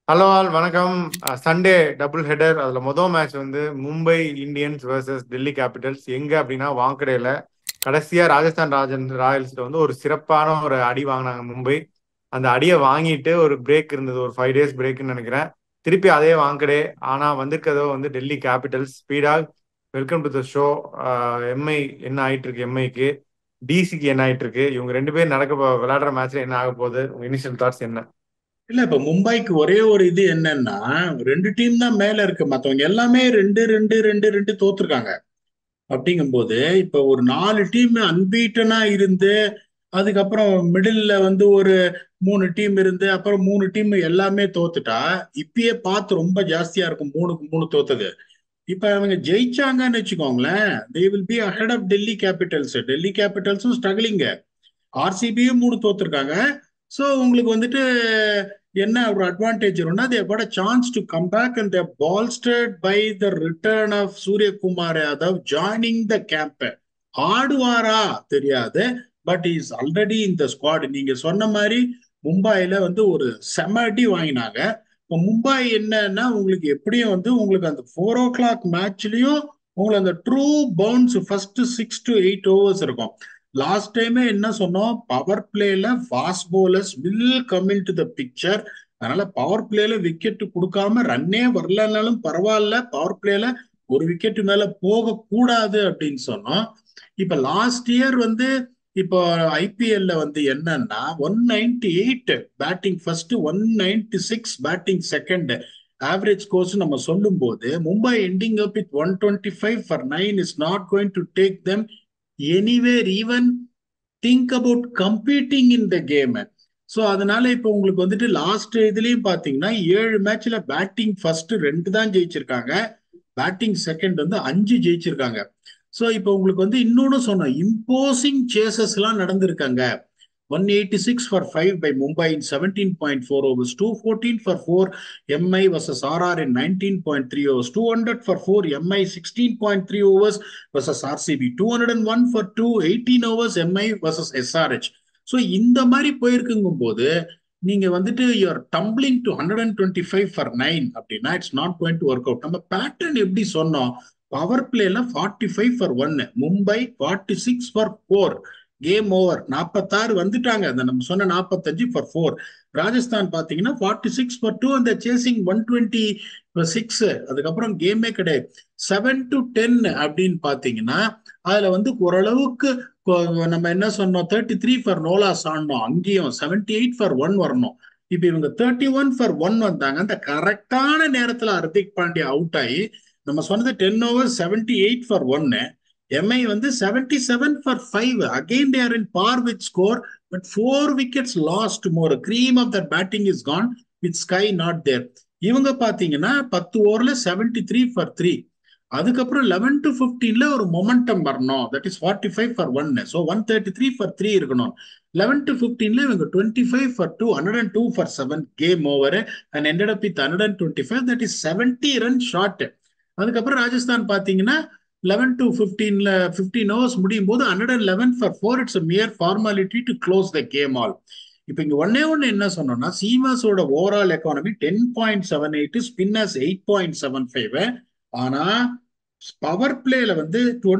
Hello all வணக்கம். Sunday double header. அதுல மொதல் மேட்ச் வந்து Mumbai Indians versus Delhi Capitals. எங்க அப்படின்னா வாங்கடேல. கடைசியா ராஜஸ்தான் ராயல்ஸ்ல வந்து ஒரு சிறப்பான ஒரு அடி வாங்கினாங்க மும்பை. அந்த அடியை வாங்கிட்டு ஒரு பிரேக் இருந்தது, ஒரு 5 டேஸ் பிரேக்னு நினைக்கிறேன். திருப்பி அதே வாங்கடே. ஆனா வந்திருக்கதோ வந்து டெல்லி கேபிட்டல்ஸ். ஸ்பீடாக் welcome to the show. MI என்ன ஆயிட்டு இருக்கு? எம்ஐக்கு டிசிக்கு என்ன ஆயிட்டு இருக்கு? இவங்க ரெண்டு பேரும் விளையாடுற மேட்ச்ல என்ன ஆக போகுது? உங்க இனிஷியல் தாட்ஸ் என்ன? இல்ல இப்ப மும்பைக்கு ஒரே ஒரு இது என்னன்னா, ரெண்டு டீம் தான் மேல இருக்கு. மத்தவங்க எல்லாமே ரெண்டு ரெண்டு ரெண்டு ரெண்டு தோத்துருக்காங்க. அப்படிங்கும்போது இப்ப ஒரு நாலு டீம் அன்பீட்டனா இருந்து, அதுக்கப்புறம் மிடில்ல வந்து ஒரு மூணு டீம் இருந்து, அப்புறம் மூணு டீம் எல்லாமே தோத்துட்டா, இப்பயே பார்த்து ரொம்ப ஜாஸ்தியா இருக்கும். மூணுக்கு மூணு தோத்தது. இப்ப அவங்க ஜெயிச்சாங்கன்னு வச்சுக்கோங்களேன், they will be ahead of Delhi Capitals. Delhi கேபிட்டல்ஸும் ஸ்ட்ரகிளிங்க. ஆர்சிபியும் மூணு தோத்துருக்காங்க. ஸோ உங்களுக்கு வந்துட்டு என்ன ஒரு அட்வான்டேஜ் வரும்னா, they got a chance to come back and their bolstered by the return of Suryakumar Yadav joining the camp. ஆடுவாரா தெரியாது, பட் இஸ் ஆல்ரெடி இந்த ஸ்குவாட். நீங்க சொன்ன மாதிரி மும்பைல வந்து ஒரு செம அடி வாங்கினாங்க. இப்போ மும்பை என்னன்னா, உங்களுக்கு எப்படியும் வந்து உங்களுக்கு அந்த 4 o'clock மேட்ச்லயும் உங்களுக்கு அந்த true bounce first 6 to 8 overs இருக்கும். லாஸ்ட் டைமே என்ன சொன்னோம், பவர் பிளேல fast bowlers will come in to the picture. அதனால பவர் பிளேல விக்கெட் கொடுக்காம ரன்னே வரலனாலும் பரவாயில்ல, பவர் பிளேல ஒரு விக்கெட் மேல போக கூடாது அப்படின்னு சொன்னோம். இப்ப லாஸ்ட் இயர் வந்து இப்போ ஐபிஎல்ல வந்து என்னன்னா 198 batting first, 196 batting second. Average scores நம்ம சொல்லும் போது Mumbai ending up with 125 for 9 is not going to take them anywhere even think about competing in the game. So அதனால இப்போ உங்களுக்கு வந்துட்டு லாஸ்ட் இதுலயும் பாத்தீங்கன்னா 7 மேட்ச்ல பேட்டிங் ஃபர்ஸ்ட் ரெண்டு தான் ஜெயிச்சிருக்காங்க, பேட்டிங் செகண்ட் வந்து 5 ஜெயிச்சிருக்காங்க. ஸோ இப்போ உங்களுக்கு வந்து இன்னொன்னு சொன்னோம், இம்போசிங் சேசஸ் எல்லாம் நடந்திருக்காங்க. 186 for 5 by Mumbai in 17.4 overs, 214 for 4 MI versus RR in 19.3 overs, 200 for 4 MI 16.3 overs versus RCB, 201 for 2 18 overs MI versus SRH. So இந்த மாதிரி போயிருக்குங்கும் போது நீங்க வந்துட்டு யூஆர் டம்பிளிங் டு 125 for 9 அப்படின்னா it's not going to work out. நம்ம pattern எப்படி சொன்னோம், power பிளேல 45 for 1, Mumbai 46 for 4, game over. 46 வந்துட்டாங்க, அந்த நம்ம சொன்ன 45 for 4. ராஜஸ்தான் பாத்தீங்கன்னா 46 for 2 அந்த சேசிங் 126. அதுக்கப்புறம் கேமே கிடையாது. 7 to 10 அப்படின்னு பாத்தீங்கன்னா அதுல வந்து ஓரளவுக்கு நம்ம என்ன சொன்னோம், 33 for நோலாஸ் ஆடணும், அங்கேயும் 78 for 1 வரணும். இப்ப இவங்க 31 for 1 வந்தாங்க. அந்த கரெக்டான நேரத்துல ஹர்திக் பாண்டியா அவுட் ஆகி நம்ம சொன்னது 10 overs 78 for 1. எம்ஐ வந்து 77 for 5. Again there in par with score, but 4 wickets lost. More cream of that batting is gone with SKY not there. இவங்க பாத்தீங்கன்னா 10 ஓவர்ல 73 for 3. அதுக்கப்புறம் 11 to 15ல ஒரு மொமெண்டம் வரணும், that is 45 for 1. So 133 for 3 இருக்கணும். 11 to 15ல இவங்க 25 for 2, 102 for 7 game over and ended up with 125, that is 70 run short. அதுக்கப்புறம் ராஜஸ்தான் பாத்தீங்கன்னா 11 to 15ல 15 overs முடியும் போது 111 for 4. It's mere formality to close the game all. இப்ப இங்க ஒன்னே ஒண்ணு என்ன சொன்னோம்னா, சீமாஸோட ஓவரால் எக்கானமி 10.78, ஸ்பின்னர்ஸ் 8.75. ஆனா பவர் பிளேல வந்து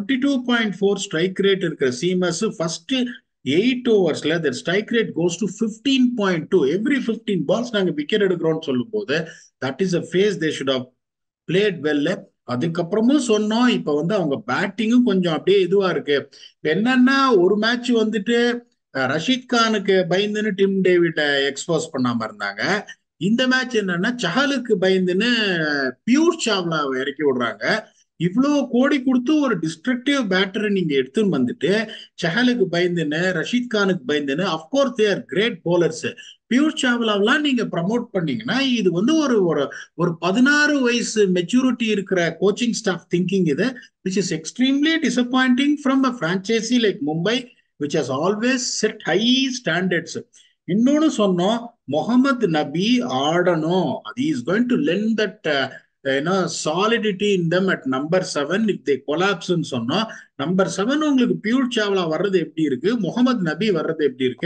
22.4 ஸ்ட்ரைக் ரேட் இருக்கிற சீமஸ் ஃபர்ஸ்ட் 8 ஓவர்ஸ்ல their strike rate goes to 15.2. Every 15 balls நாங்க விக்கெட் எடுக்கிறோம்னு சொல்லும் போது that is a phase they should have played well. அதுக்கப்புறமும் சொன்னோம், இப்ப வந்து அவங்க பேட்டிங்கும் கொஞ்சம் அப்படியே இதுவா இருக்கு. இப்ப என்னன்னா ஒரு மேட்ச் வந்துட்டு ரஷீத் கானுக்கு பயந்துன்னு டிம் டேவிட எக்ஸ்போஸ் பண்ணாம இருந்தாங்க. இந்த மேட்ச் என்னன்னா சஹலுக்கு பயந்துன்னு பியூர் சாவ்லாவை இறக்கி விடுறாங்க. இவ்வளவு கோடி கொடுத்து ஒரு டிஸ்ட்ரக்டிவ் பேட்டரை நீங்க எடுத்துன்னு வந்துட்டு சஹலுக்கு பயந்துன்னு ரஷீத் கானுக்கு பயந்துன்னு, அப்கோர்ஸ் தேர் கிரேட் போலர்ஸ். பியூர் சாவ்லாவெல்லாம் நீங்க ப்ரமோட் பண்ணீங்கன்னா இது வந்து ஒரு ஒரு ஒரு 16 வயசு மெச்சூரிட்டி இருக்கிற கோச்சிங் ஸ்டாஃப் திங்கிங் இது, which is extremely disappointing from a franchise like Mumbai which has always set high standards. இன்னொன்னு சொன்னோம், முகமது நபி ஆடணும், அது is going to lend that solidity in them at number 7 if they கொலாப்ஸ்ன்னு சொன்னோம். நம்பர் 7 உங்களுக்கு pure Chawla வர்றது எப்படி இருக்கு, முகமது நபி வர்றது எப்படி இருக்கு.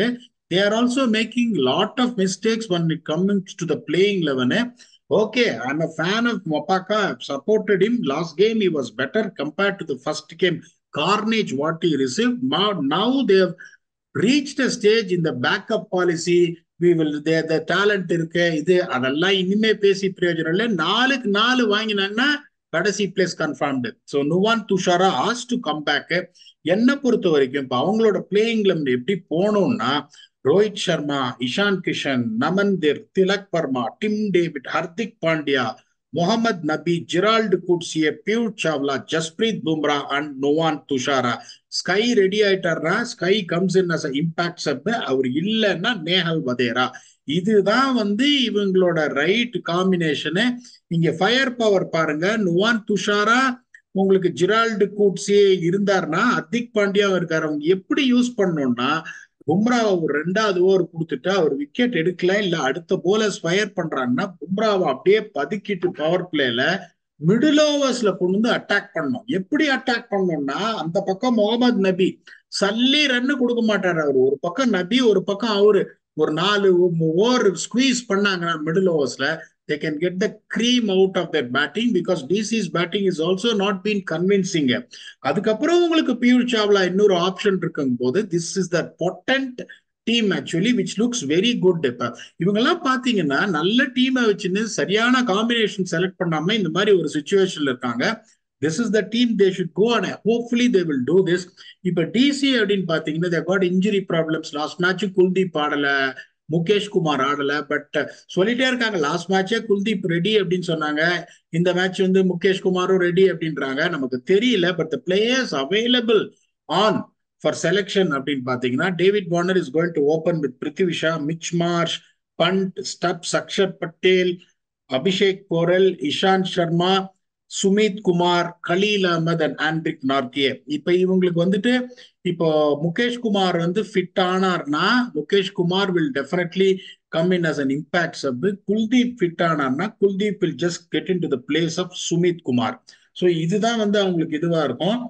they are also making lot of mistakes when it comes to the playing 11. Okay, I'm a fan of Mopaka. I've supported him. Last game he was better compared to the first game. Carnage what he received. Now they have reached a stage in the backup policy. We will the talent இருக்கு இது அதெல்லாம் இனிமே பேசி பிரயோஜனம் இல்லை. 4க்கு 4 வாங்கினாங்கன்னா கடைசி place confirmed. So Nuwan Dushara has to come back. என்னை பொறுத்த வரைக்கும் இப்போ அவங்களோட பிளேயிங்ல எப்படி போகணும்னா ரோஹித் சர்மா, இஷான் கிஷன், நமன்திர், திலக் வர்மா, டிம் டேவிட், ஹர்திக் பாண்டியா, முகமது நபி, Gerald குட்ஸியே, Piyush Chawla, Jasprit Bumrah and Nuwan Dushara. Sky ready ஆயிட்டார்னா sky comes in us impact sub. அவர் இல்லைன்னா நேஹல் வதேரா. இதுதான் இவங்களோட ரைட் காம்பினேஷனு. இங்க ஃபயர் பவர் பாருங்க. நுவான் துஷாரா உங்களுக்கு ஜெரால்டு கூட்ஸே இருந்தாருன்னா ஹர்திக் பாண்டியா இருக்காரு. அவங்க எப்படி யூஸ் பண்ணணும்னா பும்ராவை ஒரு 2வது ஓவர் கொடுத்துட்டு அவர் விக்கெட் எடுக்கல இல்ல அடுத்த போலர்ஸ் ஃபயர் பண்றாங்கன்னா பும்ராவை அப்படியே பதுக்கிட்டு பவர் பிளேல மிடில் ஓவர்ஸ்ல கொண்டு அட்டாக் பண்ணணும். எப்படி அட்டாக் பண்ணணும்னா அந்த பக்கம் முகமது நபி சல்லி ரன்னு கொடுக்க மாட்டாரு. அவர் ஒரு பக்கம் நபி ஒரு பக்கம் அவரு ஒரு 4 ஓவர் ஸ்குவீஸ் பண்ணாங்கன்னா மிடில் ஓவர்ஸ்ல they can get the cream out of their batting because DC's batting is also not been convincing. அதுக்கப்புறம் உங்களுக்கு பியூஷ் சாவ்லா இன்னொரு ஆப்ஷன் இருக்கும் போது this is the potent team actually which looks very good. இப்ப இவங்க எல்லாம் பாத்தீங்கன்னா நல்ல டீமை வச்சுன்னு சரியான காம்பினேஷன் செலக்ட் பண்ணாம இந்த மாதிரி ஒரு சுச்சுவேஷன்ல இருக்காங்க. This is the team they should go and hopefully they will do this. இப்ப டிசி அப்படின்னு பாத்தீங்கன்னா they got injury problems. Last match Kuldeep ஆடல, முகேஷ் குமார் ஆடல. பட் சொல்லிட்டே இருக்காங்க லாஸ்ட் மேட்சே குல்தீப் ரெடி அப்படின்னு சொன்னாங்க. இந்த மேட்ச் முகேஷ் குமாரும் ரெடி அப்படின்றாங்க. நமக்கு தெரியல. But the players available on for selection அப்படின்னு பாத்தீங்கன்னா David Warner is going to open with Prithvi Shaw, Mitch Marsh, Pant, Stubbs, Axar Patel, Abhishek Porel, Ishant Sharma, Sumit Kumar, Khaleel Ahmed and Anrich Nortje. இப்ப இவங்களுக்கு இப்போ முகேஷ் குமார் ஃபிட் ஆனார்னா Mukesh Kumar will definitely come in as an impact sub. Kuldeep fit ஆனார்னா Kuldeep will just get in to the place of Sumit Kumar. So இதுதான் அவங்களுக்கு இதுவா இருக்கும்.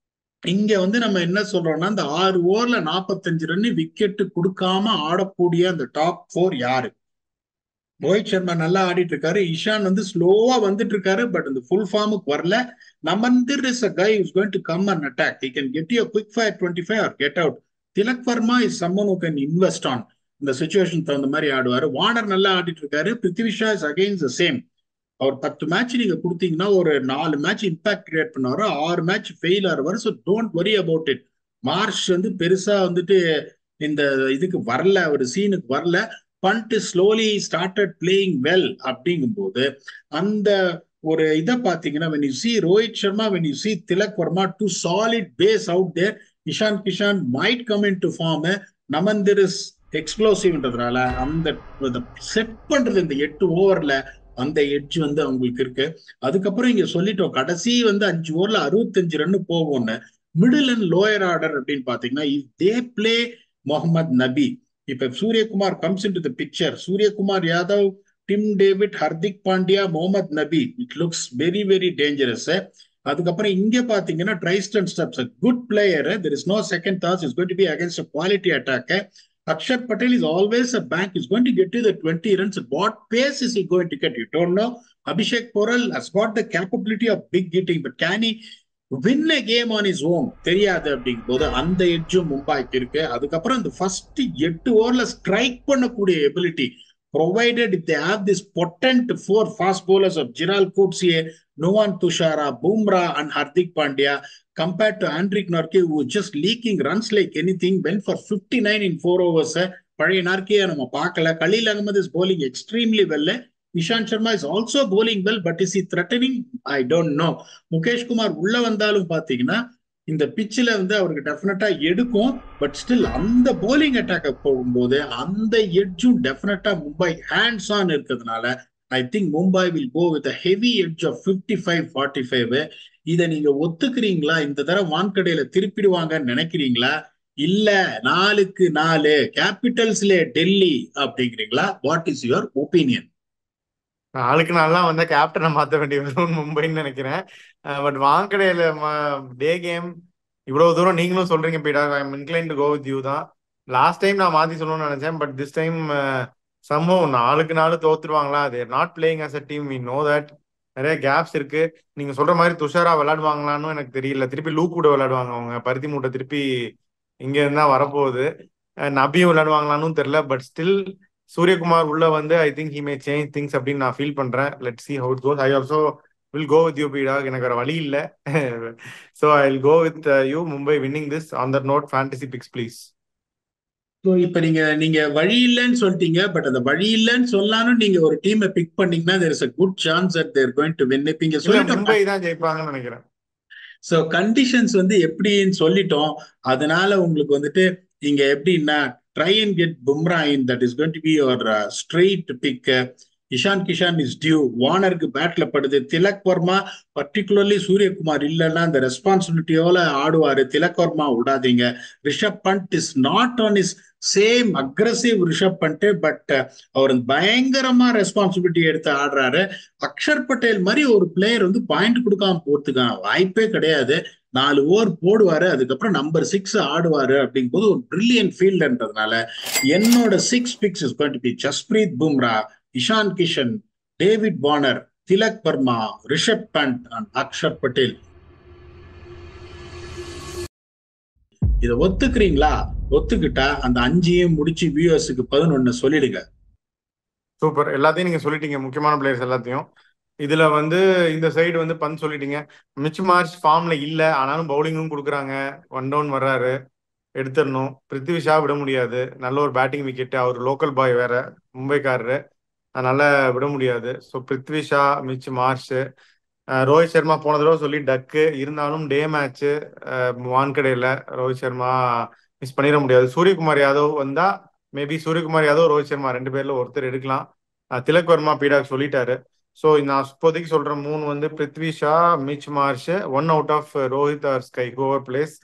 இங்க நம்ம என்ன சொல்றோம்னா இந்த 6 ஓவர்ல 45 ரன் விக்கெட் கொடுக்காம ஆடக்கூடிய அந்த டாப் 4 யாரு? ரோஹித் சர்மா நல்லா ஆடிட்டு இருக்காரு. இஷான் ஸ்லோவா வந்துட்டு இருக்காரு. பட் இந்த ஃபுல் ஃபார்முக்கு வரல. நமன்திர் is a guy who's going to come and attack. He can get you a quick fire 25 or get out. Tilak Varma is someone who can invest on. இந்த சுச்சுவேஷன் தகுந்த மாதிரி ஆடுவாரு. வார்னர் நல்லா ஆடிட்டு இருக்காரு. Prithvi Shaw is against the same. அவர் 10 match நீங்க கொடுத்தீங்கன்னா ஒரு 4 மேட்ச் இம்பாக்ட் கிரியேட் பண்ணுவாரு, 6 மேட்ச் ஃபெயில் ஆடுவாரு. So don't worry about it. Marsh பெருசா இந்த இதுக்கு வரல, ஒரு சீனுக்கு வரல. Pant slowly started playing well அப்படிங்கும் போது அந்த ஒரு இதை பாத்தீங்கன்னா when you see Rohit Sharma, when you see Tilak Verma, 2 solid base out there. Ishan Kisan might come into form. நமன்திர் is எக்ஸ்ப்ளோசிவ்ன்றதுனால அந்த செட் பண்றது இந்த 8 ஓவர்ல அந்த எட்ஜ் அவங்களுக்கு இருக்கு. அதுக்கப்புறம் இங்க சொல்லிட்டோம் கடைசி 5 ஓவர்ல 65 ரன் போகும்னு. மிடில் அண்ட் லோயர் ஆர்டர் அப்படின்னு பாத்தீங்கன்னா if they play Mohammad Nabi, இப்ப Suryakumar comes in to the picture, Suryakumar Yadav, Tim David, Hardik Pandya, Mohammad Nabi, it looks very very dangerous. அதுக்கப்புறம் இங்க பாத்தீங்கன்னா Tristan Stubbs good player. There is no second thoughts. Is going to be against quality attack. Akshar Patel is always a bank. He's going to get you the 20 runs. What pace is he going to get? You don't know. Abhishek Porel has got the capability of big hitting, but can he win a game on his own? தெரியாது அப்படிங்கும் போது அந்த எட்ஜும் மும்பாய்க்கு இருக்கு. அதுக்கப்புறம் இந்த first 8 ஓவர்ல strike பண்ணக்கூடிய ability provided if they have this potent 4 fast bowlers of Jiral Coetzee, Nuwan Tushara, Bumrah and Hardik Pandya compared to Andrik Norke who was just leaking runs like anything, went for 59 in 4 overs. பழைய நார்கே நம்ம பார்க்கல. Khaleel Ahmed is bowling extremely well. Ishant Sharma is also bowling well, but is he threatening? I don't know. Mukesh Kumar உள்ள வந்தாலும் பாத்தீங்கன்னா இந்த பிச்சில் அவருக்கு டெஃபினட்டா எடுக்கும். பட் ஸ்டில் அந்த போலிங் அட்டாக் போகும்போது அந்த எட்ஜும் டெஃபினட்டா மும்பை ஹேண்ட்ஸ் ஆன் இருக்கிறதுனால I think Mumbai will go with heavy edge of 55-45. இதை நீங்க ஒத்துக்கிறீங்களா? இந்த தடவை வான்கடையில திருப்பிடுவாங்கன்னு நினைக்கிறீங்களா? இல்ல 4க்கு 4 கேபிட்டல்ஸ்ல டெல்லி அப்படிங்கிறீங்களா? What is your opinion? 4க்கு 4 கேப்டனை மாத்த வேண்டிய வரும் மும்பைன்னு நினைக்கிறேன். பட் வாங்கடையில டே கேம் இவ்வளவு தூரம் நீங்களும் சொல்றீங்க Peter. I am inclined to go with you தான். லாஸ்ட் டைம் நான் மாத்தி சொல்லணும்னு நினைச்சேன், பட் திஸ் டைம் சம்பவம் 4-4 தோத்துருவாங்களா? They're not playing as a team, we know that. நிறைய கேப்ஸ் இருக்கு. நீங்க சொல்ற மாதிரி துஷாரா விளையாடுவாங்களான்னு எனக்கு தெரியல. திருப்பி லூக் கூட விளையாடுவாங்க அவங்க, பருத்தி மூட்டை திருப்பி இங்க இருந்தா வரப்போகுது. நபியும் விளையாடுவாங்களான்னு தெரியல. பட் ஸ்டில் சூரியகுமார் உள்ள வந்து I think he may change things அப்படின்னு நான் ஃபீல் பண்றேன். Let see how it goes. I also will go with you Peter. எனக்கு வேற வழி இல்லை. So I will go with you Mumbai winning this. On that note, fantasy picks please. So இப்ப நீங்க நீங்க வழி இல்லைன்னு சொல்லிட்டீங்க. பட் அந்த வழி இல்லைன்னு சொல்லாலும் நீங்க ஒரு டீமை பிக் பண்ணீங்கன்னா there is a good chance that they are going to win. இப்ப இங்க இல்ல, சொல்லிட்டோம். மும்பை தான் ஜெயிப்பாங்கன்னு நினைக்கிறேன். ஸோ கண்டிஷன்ஸ் வந்து எப்படின்னு சொல்லிட்டோம். அதனால உங்களுக்கு வந்துட்டு இங்க எப்படின்னா try and get Bumrah in, that is going to be your straight pick. Ishan Kishan is due. வார்னருக்கு பேட்ல படுது. திலக் வர்மா பர்டிகுலர்லி சூரியகுமார் இல்லைன்னா அந்த ரெஸ்பான்சிபிலிட்டியோட ஆடுவாரு. திலக் வர்மா விடாதீங்க. Rishabh Pant is not on is same aggressive Rishabh Pant, but அவர் பயங்கரமா ரெஸ்பான்சிபிலிட்டி எடுத்து ஆடுறாரு. அக்ஷர் பட்டேல் மாதிரி ஒரு பிளேயர் வந்து பாயிண்ட் கொடுக்காம போறதுக்கான வாய்ப்பே கிடையாது. 4 ஓவர் போடுவாரு, அதுக்கப்புறம் நம்பர் 6 ஆடுவாரு. அப்படிங்கும் போது ஒரு பிரில்லியன்ட் ஃபீல்ட்ன்றதுனால என்னோட 6 picks is going to be Jasprit Bumrah, Ishan Kishan, David Warner, Tilak Varma, Rishabh Pant and Axar Patel. இதை ஒத்துக்கிறீங்களா? ஒத்துக்கிட்டா அந்த 5ஐயும் முடிச்சு வியூவர்ஸுக்கு 11 சொல்லிடுங்க. சூப்பர், எல்லாத்தையும் நீங்க சொல்லிட்டீங்க, முக்கியமான பிளேயர்ஸ் எல்லாத்தையும். இதுல வந்து இந்த சைடு வந்து பந்த் சொல்லிட்டீங்க. மிச் மார்ச் ஃபார்ம்ல இல்ல, ஆனாலும் பவுலிங்கும் கொடுக்குறாங்க. 1 டவுன் வர்றாரு, எடுத்துடணும். பிருத்வி ஷா விட முடியாது, நல்ல ஒரு பேட்டிங் விக்கெட். அவர் லோக்கல் பாய் வேற, மும்பைக்காரரு, அதனால விட முடியாது. So Prithvi Shaw, Mitch Marsh, Rohit Sharma போன தடவை சொல்லி டக்கு இருந்தாலும் டே மேட்ச் வான்கடையில ரோஹித் சர்மா மிஸ் பண்ணிட முடியாது. சூரியகுமார் யாதவ் வந்தா மேபி சூரியகுமார் யாதவ் ரோஹித் சர்மா 2 பேர்ல ஒருத்தர் எடுக்கலாம். திலக் வர்மா பீடாக் சொல்லிட்டாரு. ஸோ நான் இப்போதைக்கு சொல்ற 3 வந்து Prithvi Shaw, Mitch Marsh, 1 out of Rohit or SKY, whoever plays.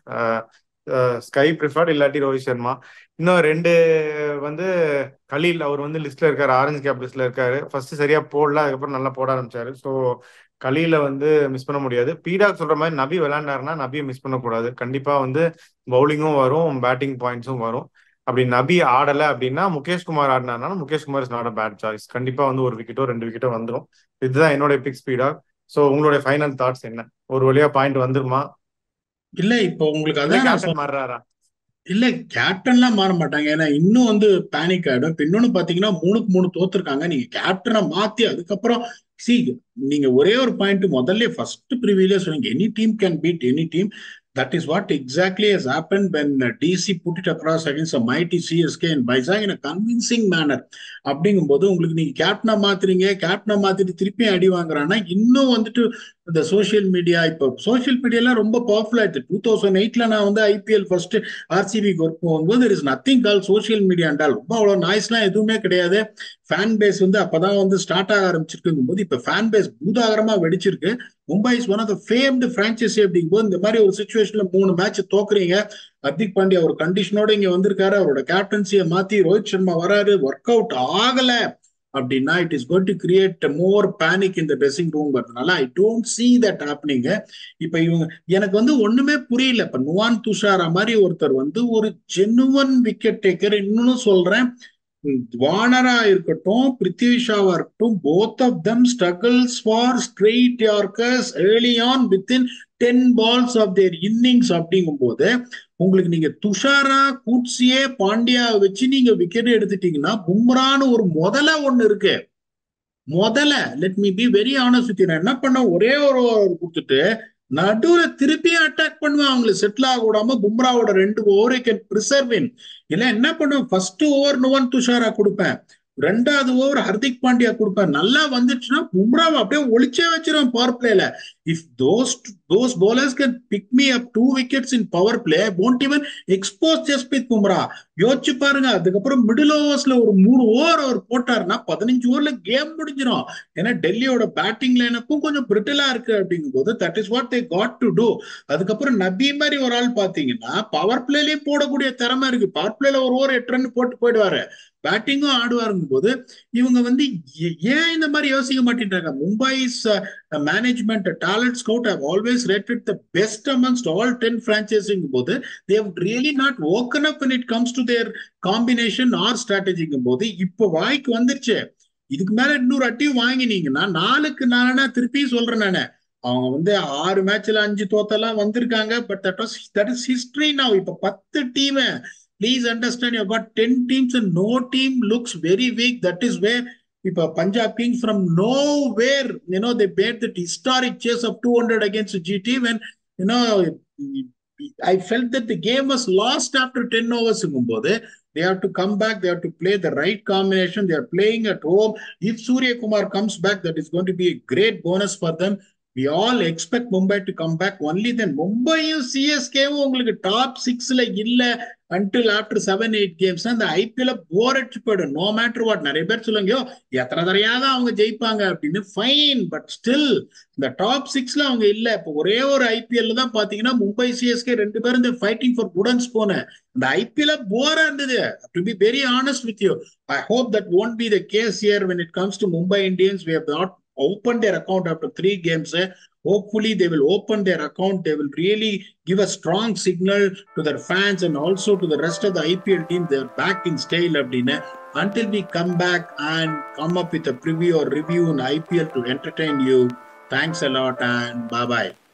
SKY preferred, இல்லாட்டி ரோஹித் சர்மா. இன்னும் 2 வந்து கலீல், அவர் வந்து லிஸ்ட்ல இருக்காரு, ஆரஞ்சு கேப் லிஸ்ட்ல இருக்காரு. ஃபர்ஸ்ட் சரியா போடல, அதுக்கப்புறம் நல்லா போட ஆரம்பிச்சாரு. ஸோ கலீல வந்து மிஸ் பண்ண முடியாது. பீடாக் சொல்ற மாதிரி நபி விளையாண்டாருன்னா நபியை மிஸ் பண்ணக்கூடாது. கண்டிப்பா வந்து பவுலிங்கும் வரும், பேட்டிங் பாயிண்ட்ஸும் வரும். அப்படி நபி ஆடலை அப்படின்னா முகேஷ் குமார் ஆடினாருனாலும் Mukesh Kumar is not a bad choice. கண்டிப்பா வந்து 1 விக்கெட்டோ 2 விக்கெட்டோ வந்துடும். இதுதான் என்னோட பிக் பீடாக். ஸோ உங்களுடைய ஃபைனல் தாட்ஸ் என்ன? ஒரு வழியா பாயிண்ட் வந்துருமா? இல்ல இப்போ உங்களுக்கு இல்ல அதான் நான் கேப்டன் மாறுறாரா? இல்ல கேப்டன்லாம் மாற மாட்டாங்க. ஏன்னா இன்னும் வந்து பேனிக் ஆயிடும். இப்ப இன்னொன்னு பாத்தீங்கன்னா 3க்கு 3 தோத்துருக்காங்க. நீங்க கேப்டனை மாத்தி அதுக்கப்புறம் சி நீங்க ஒரே ஒரு பாயிண்ட் முதல்ல ஃபர்ஸ்ட் ப்ரிவியூல சொன்னீங்க, any team can beat any team. That is what exactly has happened when DC put it across against a mighty CSK in Vizag in a convincing manner. அப்படிங்கும்போது உங்களுக்கு நீங்க கேப்டனை மாத்துறீங்க, கேப்டனை மாத்திட்டு திருப்பி அடி வாங்குறான்னா இன்னும் வந்துட்டு இந்த சோசியல் மீடியா, இப்போ சோசியல் மீடியாலாம் ரொம்ப பவர்ஃபுல் ஆயிடுச்சு. 2008ல நான் வந்து ஐபிஎல் ஃபர்ஸ்ட் ஆர்சிபிக்கு ஒர்க் போகும்போது there is nothing called social media என்றால் ரொம்ப அவ்வளவு நாய்ஸ்லாம் எதுவுமே கிடையாது. ஃபேன் பேஸ் வந்து அப்பதான் வந்து ஸ்டார்ட் ஆக ஆரம்பிச்சிருக்கும் போது இப்ப ஃபேன் பேஸ் பூதாகரமா வெடிச்சிருக்கு. Mumbai is one of the famed franchise. அப்படிங்கும்போது இந்த மாதிரி ஒரு சுச்சுவேஷன்ல 3 மேட்ச் தோக்குறீங்க. ஹர்திக் பாண்டியா ஒரு கண்டிஷனோட இங்க வந்திருக்காரு, அவரோட கேப்டன்சியை மாத்தி ரோஹித் சர்மா வராரு, ஒர்க் அவுட் ஆகல அப்படின்னா it is going to create more panic in the dressing room. அதனால I don't see that happening. இப்ப இவங்க எனக்கு வந்து ஒண்ணுமே புரியல. இப்ப நுவான் துஷாரா மாதிரி ஒருத்தர் வந்து ஒரு ஜெனுவன் விக்கெட் டேக்கர். இன்னொன்னு சொல்றேன், வார்னரா இருக்கட்டும், பிருத்வி ஷாவா இருக்கட்டும், both of them struggles for straight yorkers early on within 10 balls of their innings. அப்படிங்கும் போது உங்களுக்கு நீங்க துஷாரா, கூட்சியே, பாண்டியா வச்சு நீங்க விக்கெட் எடுத்துட்டீங்கன்னா பும்ரான்னு ஒரு முதல்ல ஒண்ணு இருக்கு. முதல்ல let me be very honest with you, நான் என்ன பண்ண ஒரே ஒரு கொடுத்துட்டு நடுவுல திருப்பி அட்டாக் பண்ணுவேன். அவங்களை செட்டில் ஆக விடாம பும்ராவோட 2 ஓவர் கேன் பிரிசர்வ் இன். இல்ல என்ன பண்ணுவேன், ஃபர்ஸ்ட் ஓவர் நுவன் துஷாரா கொடுப்பேன், 2வது ஓவர் ஹர்திக் பாண்டியா கொடுப்பேன். நல்லா வந்துச்சுன்னா பும்ராவை அப்படியே ஒளிச்சே வச்சிருவேன் பவர் பிளேல. If those bowlers can pick me up 2 wickets in power play, I won't even expose Jasprit Bumrah. யோசிச்சு பாருங்க. அதுக்கப்புறம் மிடில் ஓவர்ஸ்ல ஒரு 3 ஓவர் அவர் போட்டாருன்னா 15 ஓவர்ல கேம் முடிஞ்சிடும். ஏன்னா டெல்லியோட பேட்டிங் லைனப்பும் கொஞ்சம் பிரிட்டலா இருக்கு. அப்படிங்கும் போது that is what they got to do. அதுக்கப்புறம் நபி மாதிரி ஒரு ஆள் பாத்தீங்கன்னா பவர் பிளேலயே போடக்கூடிய திறமை இருக்கு. பவர் பிளேல ஒரு ஓவர் 8 ரன் போட்டு போயிடுவாரு, பேட்டிங்கும் ஆடுவாருங்கும் போது இவங்க வந்து ஏன் இந்த மாதிரி யோசிக்க மாட்டேன்றாங்க? Mumbai's management talent scout have always rated the best amongst all 10 franchises போது they have really not woken up when it comes to their combination or ஸ்ட்ராட்டஜிங்கும் போது இப்போ வாய்க்கு வந்துருச்சு. இதுக்கு மேல இன்னொரு அட்டியும் வாங்கினீங்கன்னா 4க்கு 4 திருப்பி சொல்றேன் நானு. அவங்க வந்து 6 மேட்ச்ல 5 தோத்தெல்லாம் வந்திருக்காங்க. But that is history now. இப்ப 10 team. Please understand, you got 10 teams and no team looks very weak. That is where இப்ப Punjab Kings from nowhere, they made that historic chase of 200 against GT when, you know, I felt that the game was lost after 10 overs. They have to come back. They have to play the right combination. They are playing at home. If Surya Kumar comes back, that is going to be a great bonus for them. We all expect Mumbai to come back. Only then Mumbai CSK உங்களுக்கு top 6ல இல்ல until after 7-8 games அந்த IPL bore அடிச்சு போயிடும். No matter what. நிறைய பேர் சொல்லுங்க, எத்தனை தடையாக அவங்க ஜெயிப்பாங்க அப்படின்னு. ஃபைன், பட் ஸ்டில் இந்த டாப் 6ல அவங்க இல்ல. இப்போ ஒரே ஒரு ஐபிஎல் தான் பாத்தீங்கன்னா மும்பை சிஎஸ்கே 2 பேரும் இந்த ஃபைட்டிங் ஃபார் குடன்ஸ் போன இந்த ஐபிஎல் போரா இருந்தது. To be very honest with you, I hope that won't be the case here when it comes to Mumbai Indians. We have not opened their account after 3 games. Hopefully they will open their account. They will really give a strong signal to their fans and also to the rest of the IPL team. They're back in style abdina. Until we come back and come up with a preview or review on IPL to entertain you. Thanks a lot and bye bye.